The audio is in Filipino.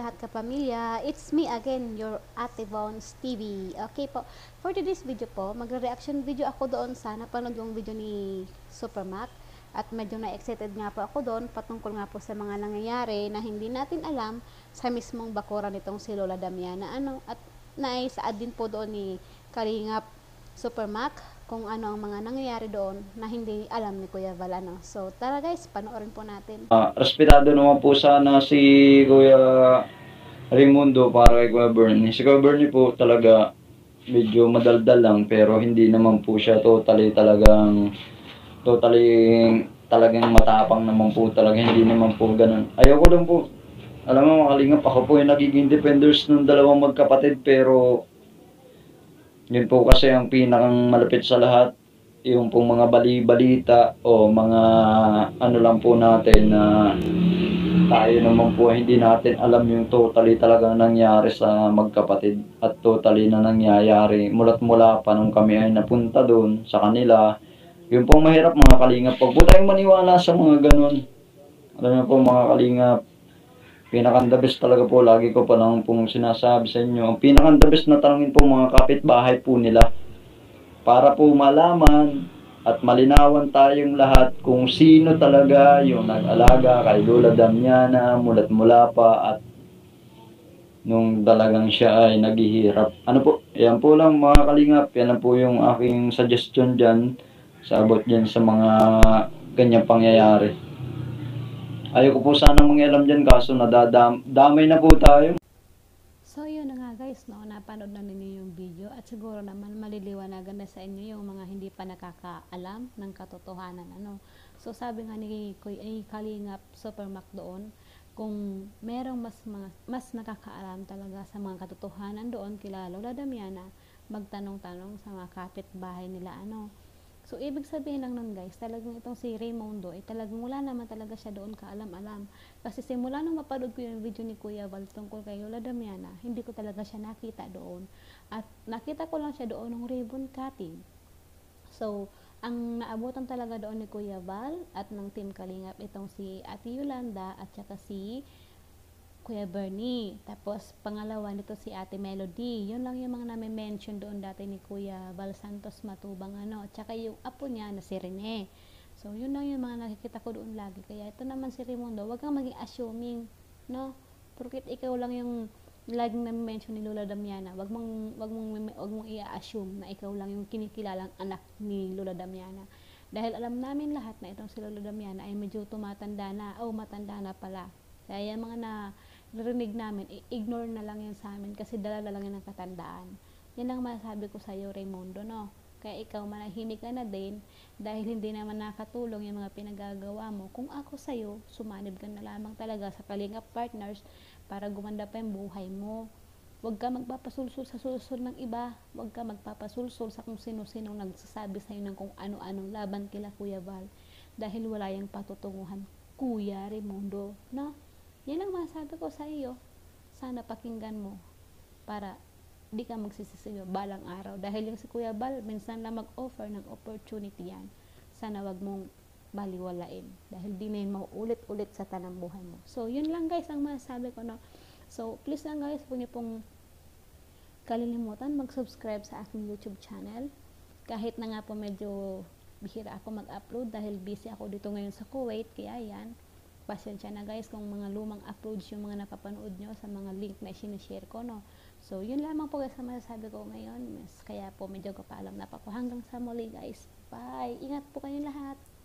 lahat kapamilya. It's me again, your Ate Von's TV. Okay po, for today's video po, magre-reaction video ako doon sa napanood yung video ni Super Mac. At medyo na-excited nga po ako doon patungkol nga po sa mga nangyayari na hindi natin alam sa mismong bakuran nitong si Lola Damiana. At naisaad din po doon ni kalingap Super Mac kung ano ang mga nangyayari doon na hindi alam ni Kuya Val. So tara guys, panoorin po natin. Respetado naman po sana si Kuya Raimundo para kay Kuya Bernie. Si Kuya Bernie po talaga medyo madaldal lang, pero hindi naman po siya talagang matapang naman po talaga, hindi naman po ganun. Ayoko lang po. Alam mo mga kalingap, ako po yung nagiging defenders ng dalawang magkapatid, pero yun po kasi ang pinakang malapit sa lahat, yung pong mga bali-balita o mga ano lang po natin na tayo naman po hindi natin alam yung totally talagang nangyari sa magkapatid at totally na nangyayari mula't mula pa nung kami ay napunta doon sa kanila. Yun pong mahirap mga kalingap. Pag po tayong maniwala sa mga ganun, alam niyo po mga kalingap, pinaka-the best talaga po, lagi ko pa lang pong sinasabi sa inyo, ang pinaka-the best na tanongin po mga kapitbahay po nila para po malaman at malinawan tayong lahat kung sino talaga yung nag-alaga kay Lola Damiana mula't mula pa at nung talagang siya ay naghihirap. Ano po, yan po lang mga kalingap, yan lang po yung aking suggestion dyan sa abot dyan sa mga ganyang pangyayari. Ayoko po sana mangialam dyan, kaso nadadamay na po tayo. So yun na nga guys, no, napanood na ninyo yung video at siguro naman maliliwanagan na sa inyo yung mga hindi pa nakakaalam ng katotohanan. So sabi nga ni Kalingap Super Mac doon, kung merong mas nakakaalam talaga sa mga katotohanan doon kila Lola Damiana, magtanong-tanong sa mga kapitbahay nila. So, ibig sabihin lang nun guys, talagang itong si Raimundo, talagang wala naman talaga siya doon kaalam-alam. Kasi simula nung mapanood ko yung video ni Kuya Val tungkol kay Lola Damiana, hindi ko talaga siya nakita doon. At nakita ko lang siya doon ng ribbon cutting. So, ang naabutan talaga doon ni Kuya Val at ng Team Kalingap, itong si Ate Yolanda at saka si Kuya Bernie. Tapos, pangalawa nito si Ate Melody. Yun lang yung mga nami-mention doon dati ni Kuya Val Santos Matubang. Tsaka yung apo niya na si Rene. So, yun lang yung mga nakikita ko doon lagi. Kaya ito naman si Raimundo, wag kang maging assuming, no? Porket ikaw lang yung laging nami-mention ni Lola Damiana. Wag mong i-assume na ikaw lang yung kinikilalang anak ni Lola Damiana. Dahil alam namin lahat na itong si Lola Damiana ay medyo tumatanda na, matanda na pala. Kaya yung mga narinig namin, ignore na lang yan sa amin kasi dala lang yan ng katandaan. Yan ang masasabi ko sa iyo, Raimundo, no? Kaya ikaw manahimik ka na din dahil hindi naman nakatulong yung mga pinagagawa mo. Kung ako sa iyo, sumanib ka na lamang talaga sa Kalingap Partners para gumanda pa yung buhay mo. Huwag ka magpapasulsul sa sulsul ng iba. Huwag ka magpapasulsul sa kung sino-sino nagsasabi sa iyo ng kung ano-anong laban kila Kuya Val dahil wala yung patutunguhan, Kuya Raimundo, no? Yan ang masasabi ko sa iyo. Sana pakinggan mo para di ka magsisisiyo balang araw. Dahil yung si Kuya Val, minsan lang mag-offer ng opportunity yan. Sana wag mong baliwalain. Dahil di na yun mauulit-ulit sa tanang buhay mo. So, yun lang guys ang masasabi ko, no? So, please lang guys, huwag niyo pong kalilimutan mag-subscribe sa aking YouTube channel. Kahit na nga po medyo bihira ako mag-upload dahil busy ako dito ngayon sa Kuwait. Kaya yan, pasensya na guys kung mga lumang uploads yung mga napapanood nyo sa mga link na sinishare ko, no? So, yun lamang po guys ang masasabi ko ngayon. Kaya po medyo kapaalam na pa po. Hanggang sa muli guys. Bye! Ingat po kayo lahat!